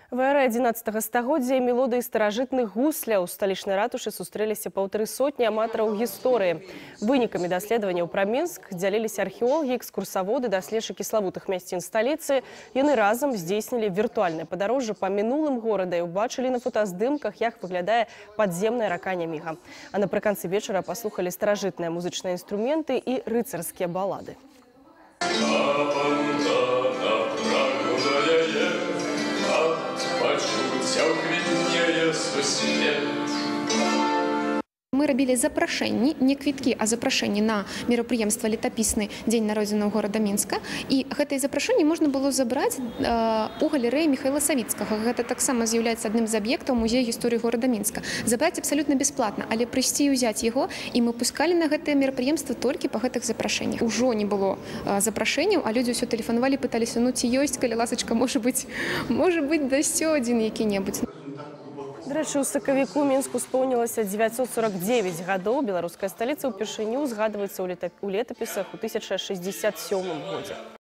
В эры 11 стагоддзя мелодыі старажытных гусляў у сталічнай ратушы сустрэліся 150 аматараў гісторыі. Вынікамі даследаванняў пра Мінск дзяліліся археолагі, экскурсаводы, даследчыкі славутых мясцін сталіцы. Яны разам здзейснілі віртуальнае падарожжа па мінулым горада і ўбачылі на фотаздымках, як выглядае падземная рака Няміга. А напрыканцы вечара паслухалі старажытныя музычныя інструменты і рыцарскія балады. Мы рабілі запрашэнні, не квіткі, а запрашэнні на мерапрыемства летапісны дзень народзінаў горада Мінска. І гэтыя запрашэнні можна было забраць у галерэі Михайла Савіцкага. Гэта таксама з'яўляецца адным з аб'ектаў музея гісторыі горада Мінска. Забраць абсалютна бясплатна, але прыйсці і ўзяць яго, і мы пускалі на гэтае мерапрыемства толькі па гэтых запрашэннях. Ужо не было запрашэнняў, а людзі ўсё тэлефанавалі, пыталіся, ну ці ёсць, калі ласачка, можа быць, дасцё адзін які-небудзь. До речі, у сакавіку Мінску споўнілася 949 гадоў. Беларуская сталіца ўпершыню згадваецца ў летапісах у 1067 годзе.